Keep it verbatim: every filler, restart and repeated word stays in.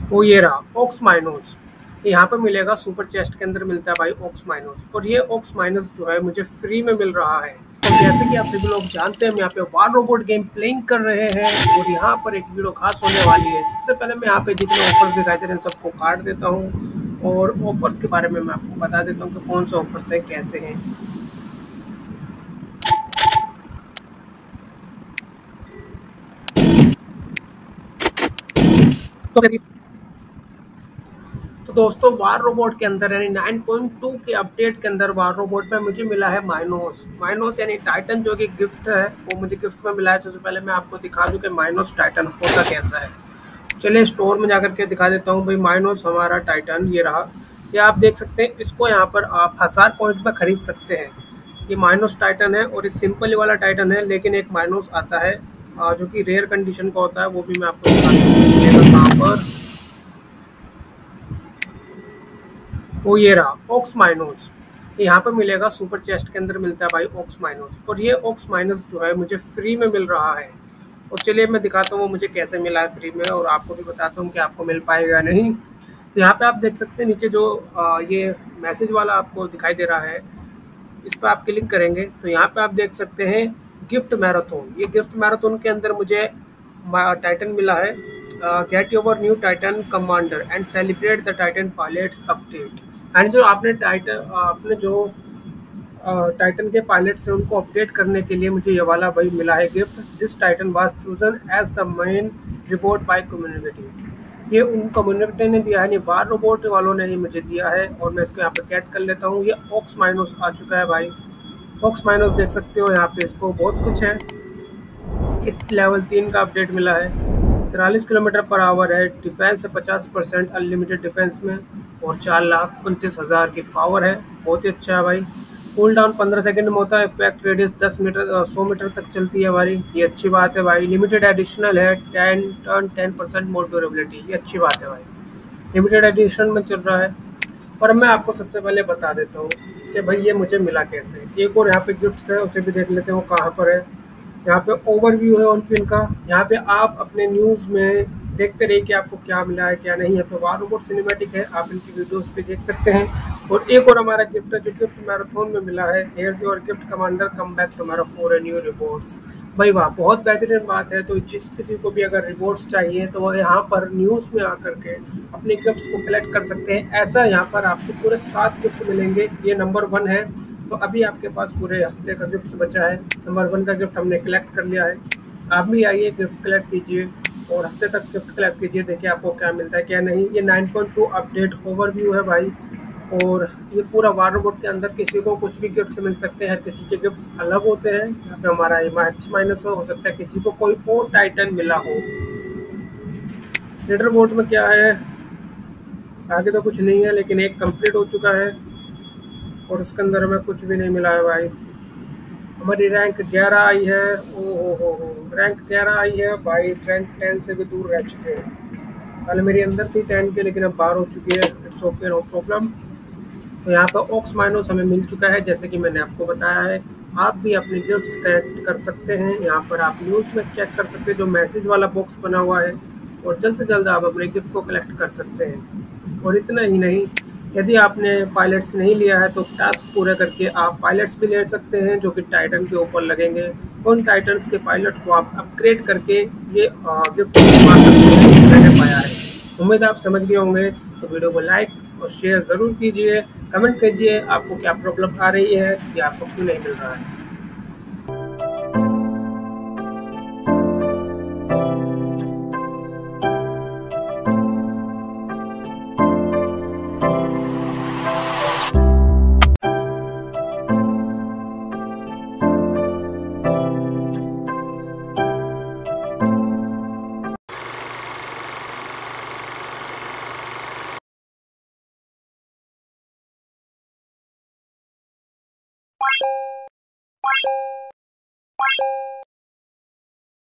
वो ये रहा ऑक्स माइनस। यहाँ पे मिलेगा सुपर चेस्ट के अंदर मिलता है भाई ऑक्स माइनस, और ये ऑक्स माइनस जो है मुझे फ्री में मिल रहा है। तो जैसे कि आप सभी लोग जानते हैं, हम यहाँ पे वार रोबोट गेम प्लेइंग कर रहे हैं और यहाँ पर एक वीडियो खास होने वाली है। सबसे पहले मैं यहाँ पे जितने ऑफर्स दिखाई दे रहे हैं सबको काट देता हूँ और ऑफर्स के बारे में मैं आपको बता देता हूँ कि कौन से ऑफर्स है, कैसे हैं। तो तो दोस्तों, वार रोबोट के अंदर यानी नाइन पॉइंट टू के अपडेट के अंदर वार रोबोट में मुझे मिला है माइनोस। माइनोस यानी टाइटन जो कि गिफ्ट है, वो मुझे गिफ्ट में मिला है। सबसे पहले मैं आपको दिखा दूं कि माइनोस टाइटन होता कैसा है। चलिए स्टोर में जाकर के दिखा देता हूँ भाई। माइनोस हमारा टाइटन ये रहा। ये आप देख सकते हैं, इसको यहाँ पर आप हजार पॉइंट में खरीद सकते हैं। ये माइनोस टाइटन है और ये सिंपल वाला टाइटन है, लेकिन एक माइनोस आता है आ, जो कि रेयर कंडीशन का होता है। वो भी मैं आपको दिखा दूँ कहाँ पर। वो ये रहा ऑक्स माइनोस। यहाँ पे मिलेगा सुपर चेस्ट के अंदर मिलता है भाई ऑक्स माइनोस, और ये ऑक्स माइनस जो है मुझे फ्री में मिल रहा है। और चलिए मैं दिखाता हूँ वो मुझे कैसे मिला है फ्री में, और आपको भी बताता हूँ कि आपको मिल पाएगा नहीं। तो यहाँ पे आप देख सकते हैं नीचे जो आ, ये मैसेज वाला आपको दिखाई दे रहा है, इस पर आप क्लिक करेंगे तो यहाँ पे आप देख सकते हैं गिफ्ट मैराथन। ये गिफ्ट मैराथन के अंदर मुझे टाइटन मिला है। Get your new Titan commander and celebrate the Titan pilots update. And जो आपने टाइटन आपने जो टाइटन के पायलट से उनको अपडेट करने के लिए मुझे ये वाला भाई मिला है gift. This Titan was chosen as the main reward by community. ये उन कम्युनिटी ने दिया है, नहीं बार रोबोट वालों ने ही मुझे दिया है। और मैं इसको यहाँ पे कैट कर लेता हूँ। ये ऑक्स माइनस आ चुका है भाई। ऑक्स माइनस देख सकते हो यहाँ पे, इसको बहुत कुछ है। एक लेवल तीन का अपडेट मिला है। तिरालीस किलोमीटर पर आवर है। डिफेंस है पचास परसेंट अनलिमिटेड डिफेंस में, और चार लाख उनतीस हज़ार की पावर है। बहुत ही अच्छा है भाई। कूल डाउन पंद्रह सेकंड में होता है। इफेक्ट रेडियस दस मीटर सौ मीटर तक चलती है हमारी। ये अच्छी बात है भाई। लिमिटेड एडिशनल है। Ten turn ten percent more durability, ये अच्छी बात है भाई। लिमिटेड एडिशन में चल रहा है। पर मैं आपको सबसे पहले बता देता हूँ कि भाई ये मुझे मिला कैसे। एक और यहाँ पे गिफ्ट्स है, उसे भी देख लेते हैं वो कहाँ पर है। यहाँ पे ओवरव्यू है ऑन फिल्म का। यहाँ पे आप अपने न्यूज़ में देखते रहिए कि आपको क्या मिला है क्या नहीं। यहाँ पे वार रोबोट सिनेमैटिक है, आप इनकी वीडियोस पे देख सकते हैं। और एक और हमारा गिफ्ट है जो गिफ्ट मैराथन में मिला है। Here's your gift commander, come back tomorrow for a new rewards. भाई वाह, बहुत बेहतरीन बात है। तो जिस किसी को भी अगर रिवॉर्ड्स चाहिए तो वो यहाँ पर न्यूज़ में आकर के अपने गिफ्ट्स को कलेक्ट कर सकते हैं। ऐसा यहाँ पर आपको पूरे सात गिफ्ट मिलेंगे। ये नंबर वन है। तो अभी आपके पास पूरे हफ्ते का गिफ्ट बचा है। नंबर वन का गिफ्ट हमने कलेक्ट कर लिया है। आप भी आइए, गिफ्ट कलेक्ट कीजिए और हफ्ते तक गिफ्ट कलेक्ट कीजिए। देखिए आपको क्या मिलता है क्या नहीं। ये nine point two update overview है भाई। और ये पूरा वार रोबोट के अंदर किसी को कुछ भी गिफ्ट मिल सकते हैं। हर किसी के गिफ्ट अलग होते हैं। यहाँ पे हमारा मैक्स माइनस हो सकता है किसी को कोई और टाइटन मिला हो। लीडर बोर्ड में क्या है, आगे तो कुछ नहीं है, लेकिन एक कंप्लीट हो चुका है और उसके अंदर हमें कुछ भी नहीं मिला है भाई। हमारी रैंक ग्यारह आई है। ओ हो हो हो रैंक ग्यारह आई है भाई। रैंक टेन से भी दूर रह चुके हैं। पहले मेरी अंदर थी टेन के, लेकिन अब बाहर हो चुकी है। It's okay, no problem. तो यहाँ पर ऑक्स माइनस हमें मिल चुका है, जैसे कि मैंने आपको बताया है। आप भी अपने गिफ्ट्स कलेक्ट कर सकते हैं। यहाँ पर आप न्यूज़ में चेक कर सकते हैं जो मैसेज वाला बॉक्स बना हुआ है, और जल्द से जल्द आप अपने गिफ्ट को कलेक्ट कर सकते हैं। और इतना ही नहीं, यदि आपने पायलट्स नहीं लिया है तो टास्क पूरे करके आप पायलट्स भी ले सकते हैं जो कि टाइटन के ऊपर लगेंगे। उन टाइटन्स के पायलट को आप अपग्रेड करके ये गिफ्ट पा सकते हैं। मैंने पाया है। उम्मीद आप समझ गए होंगे। तो वीडियो को लाइक और शेयर ज़रूर कीजिए। कमेंट कीजिए आपको क्या प्रॉब्लम आ रही है या आपको क्यों नहीं मिल रहा है।